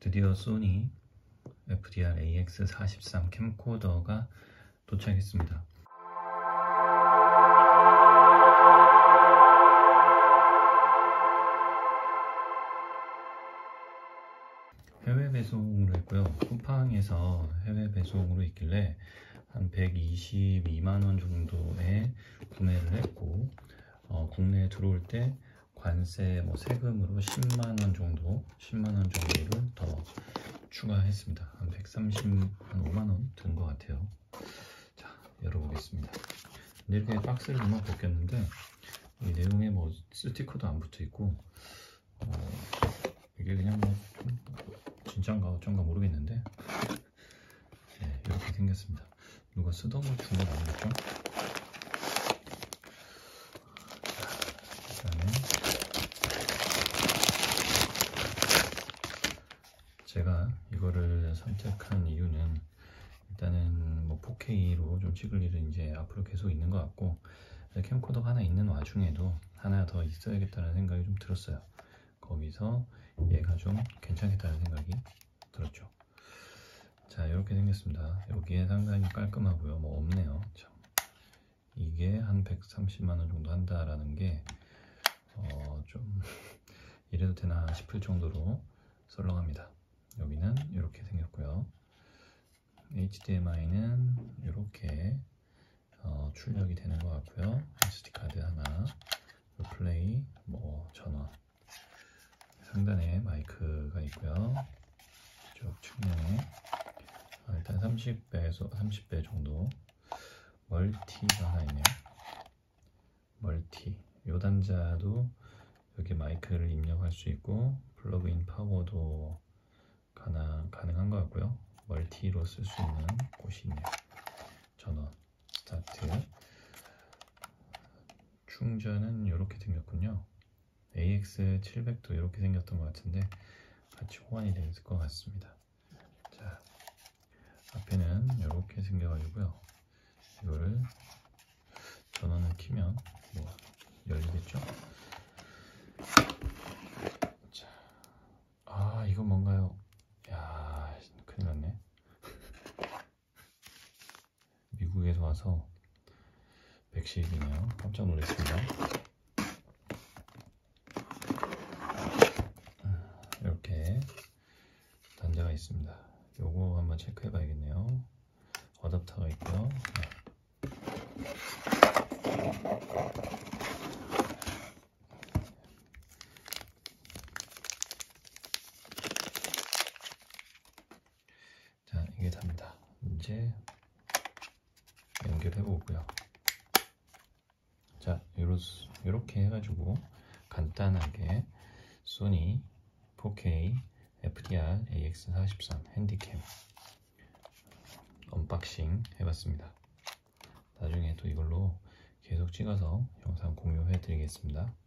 드디어 소니 FDR AX43 캠코더가 도착했습니다. 해외 배송으로 했고요. 쿠팡에서 해외 배송으로 있길래 한 122만원 정도에 구매를 했고, 국내에 들어올 때 관세 세금으로 10만원 정도를 더 추가했습니다. 한 5만원 든 것 같아요. 자, 열어보겠습니다. 근데 이렇게 박스를 좀 벗겼는데 이 내용에 스티커도 안 붙어 있고, 이게 그냥 진짠가 어쩐가 모르겠는데, 네, 이렇게 생겼습니다. 누가 쓰던 걸 준 건 아니겠죠? 그다음에 제가 이거를 선택한 이유는, 일단은 4K로 좀 찍을 일은 이제 앞으로 계속 있는 것 같고, 캠코더가 하나 있는 와중에도 하나 더 있어야겠다는 생각이 좀 들었어요. 거기서 얘가 좀 괜찮겠다는 생각이 들었죠. 자, 이렇게 생겼습니다. 여기에 상당히 깔끔하고요. 없네요. 참. 이게 한 130만원 정도 한다라는 게 좀 이래도 되나 싶을 정도로 썰렁합니다. 여기는 이렇게 생겼고요. HDMI는 이렇게 출력이 되는 것 같고요. SD카드 하나, 플레이, 전원, 상단에 마이크가 있고요. 쭉 측면에 일단 30배 정도 멀티가 하나 있네요. 멀티, 요 단자도 여기 마이크를 입력할 수 있고 플러그인 파워도 가능한 것 같고요. 멀티로 쓸 수 있는 곳이 있네요. 전원, 스타트, 충전은 이렇게 생겼군요. AX700도 이렇게 생겼던 것 같은데 같이 호환이 될 것 같습니다. 자, 앞에는 이렇게 생겨가지고요. 이거를 전원을 키면 열리겠죠? 자, 이건 뭔가요? 야, 큰일 났네. 미국에서 와서 백식이네요. 깜짝 놀랐습니다. 이렇게 단자가 있습니다. 요거 한번 체크해 봐야겠네요. 어댑터가 있고요. 자, 이게 답니다. 이제 연결해 보고요. 자, 이렇게 해가지고 간단하게 소니 4K FDR AX43 핸디캠 언박싱 해봤습니다. 나중에 또 이걸로 계속 찍어서 영상 공유해 드리겠습니다.